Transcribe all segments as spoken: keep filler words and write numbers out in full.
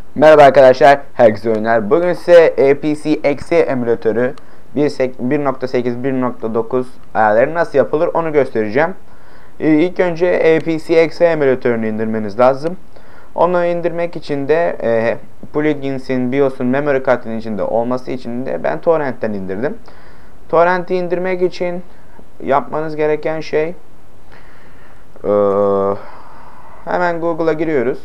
Merhaba arkadaşlar, herkese oyunlar. Bugün size A P C Exe emülatörü bir nokta sekiz bir nokta dokuz ayarları nasıl yapılır onu göstereceğim. Ee, ilk önce A P C Exe emülatörünü indirmeniz lazım. Onu indirmek için de e, plugins'in, BIOS'un, memory kartının içinde olması için de ben torrentten indirdim. Torrent'i indirmek için yapmanız gereken şey e, hemen Google'a giriyoruz.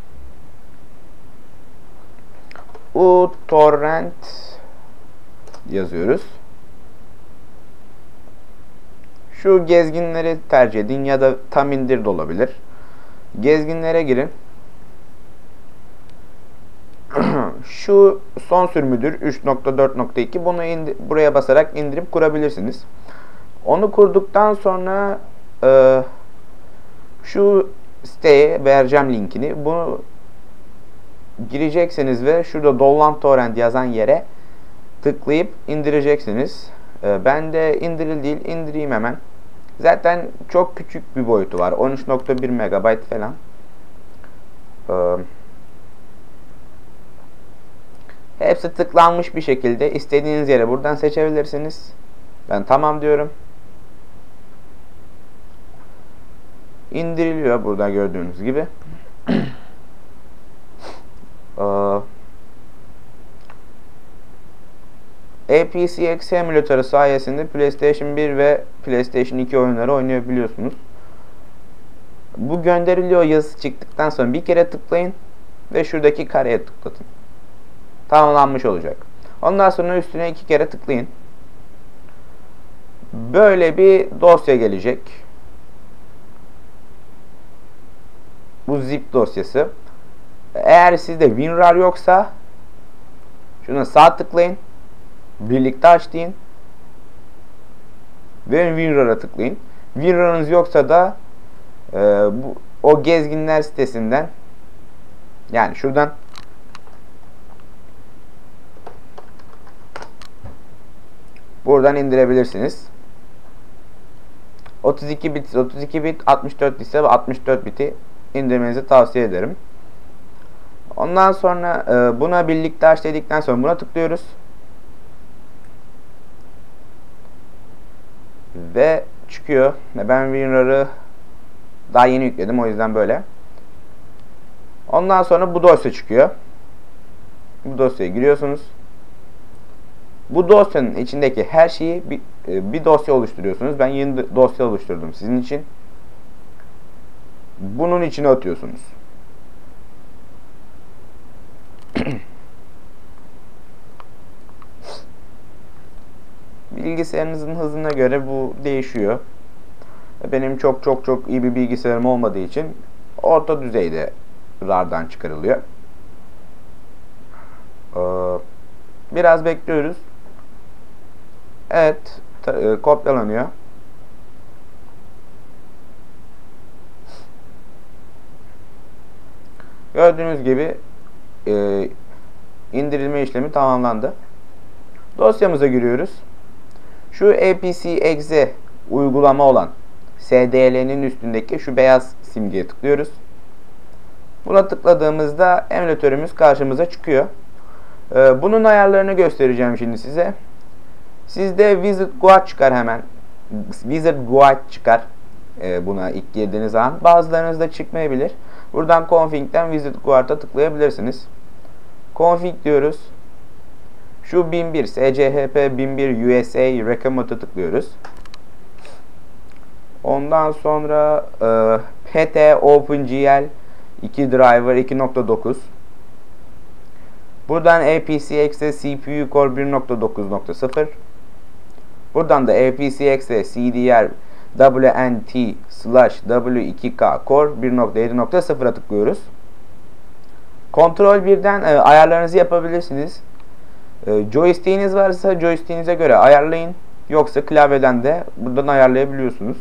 uTorrent yazıyoruz. Şu gezginleri tercih edin ya da tam indir de olabilir. Gezginlere girin. Şu son sürümüdür üç nokta dört nokta iki. Bunu buraya basarak indirip kurabilirsiniz. Onu kurduktan sonra e, şu siteye vereceğim linkini. Bunu gireceksiniz ve şurada download torrent yazan yere tıklayıp indireceksiniz. Ee, ben de indiril değil, indireyim hemen. Zaten çok küçük bir boyutu var. on üç nokta bir megabayt falan. Ee, hepsi tıklanmış bir şekilde istediğiniz yere buradan seçebilirsiniz. Ben tamam diyorum. İndiriliyor burada gördüğünüz gibi. A P C Exe emülatörü sayesinde PlayStation bir ve PlayStation iki oyunları oynayabiliyorsunuz. Bu gönderiliyor yazısı çıktıktan sonra bir kere tıklayın ve şuradaki kareye tıklatın. Tamamlanmış olacak. Ondan sonra üstüne iki kere tıklayın. Böyle bir dosya gelecek. Bu zip dosyası. Eğer sizde WinRAR yoksa şuna sağ tıklayın. Birlikte aç deyin. Ve WinRAR'a tıklayın. WinRAR'ınız yoksa da e, bu, o gezginler sitesinden, yani şuradan buradan indirebilirsiniz. otuz iki bit, otuz iki bit, altmış dört ise altmış dört biti indirmenizi tavsiye ederim. Ondan sonra e, buna birlikte aç dedikten sonra buna tıklıyoruz. Ve çıkıyor. Ben WinRAR'ı daha yeni yükledim, o yüzden böyle. Ondan sonra bu dosya çıkıyor. Bu dosyaya giriyorsunuz. Bu dosyanın içindeki her şeyi bir, bir dosya oluşturuyorsunuz. Ben yeni dosya oluşturdum sizin için. Bunun içine atıyorsunuz. Bilgisayarınızın hızına göre bu değişiyor. Benim çok çok çok iyi bir bilgisayarım olmadığı için orta düzeyde RAR'dan çıkarılıyor. Biraz bekliyoruz. Evet, kopyalanıyor. Gördüğünüz gibi e, indirilme işlemi tamamlandı. Dosyamıza giriyoruz. Şu A P C Exe uygulama olan S D L'nin üstündeki şu beyaz simgeye tıklıyoruz. Buna tıkladığımızda emülatörümüz karşımıza çıkıyor. Ee, bunun ayarlarını göstereceğim şimdi size. Sizde Wizard Guide çıkar hemen. Wizard Guide çıkar. Ee, buna ilk girdiğiniz zaman. Bazılarınızda çıkmayabilir. Buradan Config'den Wizard Guide'a tıklayabilirsiniz. Config diyoruz. Şu bin bir S C H P bin bir U S A Recommend'a tıklıyoruz. Ondan sonra e, P T OpenGL iki Driver iki nokta dokuz. Buradan A P C Exe C P U Core bir nokta dokuz nokta sıfır. Buradan da A P C Exe C D R W N T slash W iki K Core bir nokta yedi nokta sıfır'a tıklıyoruz. Kontrol birden e, ayarlarınızı yapabilirsiniz. E, joystick'iniz varsa joystick'inize göre ayarlayın. Yoksa klavyeden de buradan ayarlayabiliyorsunuz.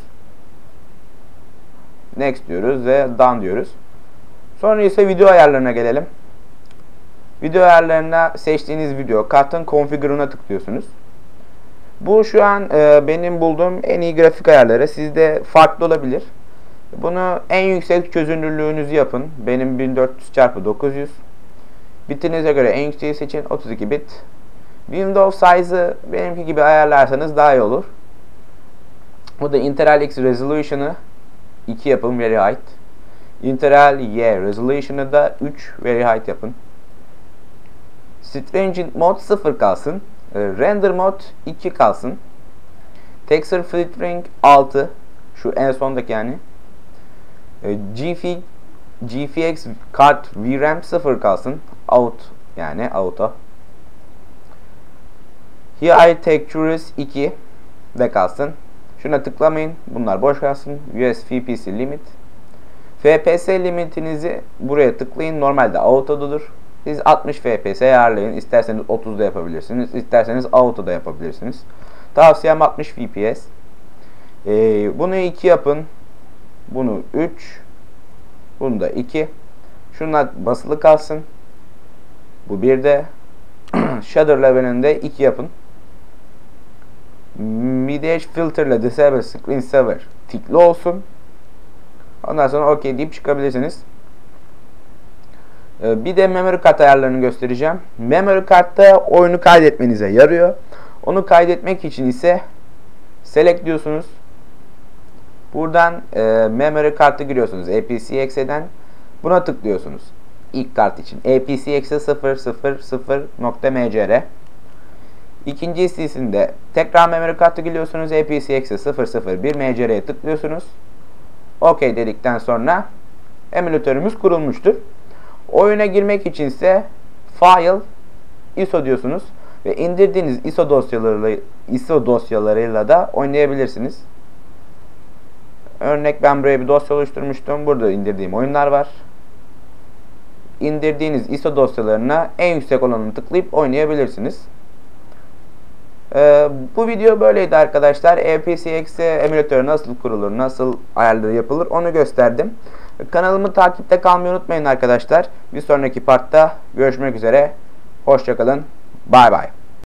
Next diyoruz ve done diyoruz. Sonra ise video ayarlarına gelelim. Video ayarlarına seçtiğiniz video kartın configure'una tıklıyorsunuz. Bu şu an e, benim bulduğum en iyi grafik ayarları. Sizde farklı olabilir. Bunu en yüksek çözünürlüğünüzü yapın. Benim bin dört yüz çarpı dokuz yüz. Bitinize göre en yükseği seçin. otuz iki bit. Window size'ı benimki gibi ayarlarsanız daha iyi olur. Bu da Intel X Resolution'ı iki yapın, very height. Intel Y Resolution'ı da üç, very height yapın. Stringent Mode sıfır kalsın. Render Mode iki kalsın. Texture Filtering altı. Şu en sondaki yani. G F G F X Kart V RAM sıfır kalsın. Out yani auto. High Textures iki de kalsın. Şuna tıklamayın. Bunlar boş kalsın. U S F P S limit. F P S limitinizi buraya tıklayın. Normalde auto'dadır. Siz altmış F P S ayarlayın. İsterseniz otuzda yapabilirsiniz. İsterseniz auto'da yapabilirsiniz. Tavsiyem altmış F P S. Ee, bunu iki yapın. Bunu üç. Bunu da iki. Şunlar basılı kalsın. Bu bir de. Shader level'inde iki yapın. Mid-edge filter ile disable screen saver tikli olsun. Ondan sonra OK deyip çıkabilirsiniz. Ee, bir de memory kart ayarlarını göstereceğim. Memory kartta oyunu kaydetmenize yarıyor. Onu kaydetmek için ise select diyorsunuz. Buradan e, memory kartı giriyorsunuz. A P C X'den buna tıklıyorsunuz. İlk kart için A P C X sıfır sıfır sıfır nokta M C R. İkinci istisinde tekrar memory kartı giriyorsunuz. A P C X sıfır sıfır bir M C R'ye tıklıyorsunuz. OK dedikten sonra emülatörümüz kurulmuştur. Oyuna girmek için ise File, I S O diyorsunuz ve indirdiğiniz I S O dosyalarıyla I S O dosyalarıyla da oynayabilirsiniz. Örnek ben buraya bir dosya oluşturmuştum. Burada indirdiğim oyunlar var. İndirdiğiniz I S O dosyalarına en yüksek olanını tıklayıp oynayabilirsiniz. Ee, bu video böyleydi arkadaşlar. A P C X emülatörü nasıl kurulur, nasıl ayarları yapılır onu gösterdim. Kanalımı takipte kalmayı unutmayın arkadaşlar. Bir sonraki partta görüşmek üzere. Hoşça kalın. Bay bay.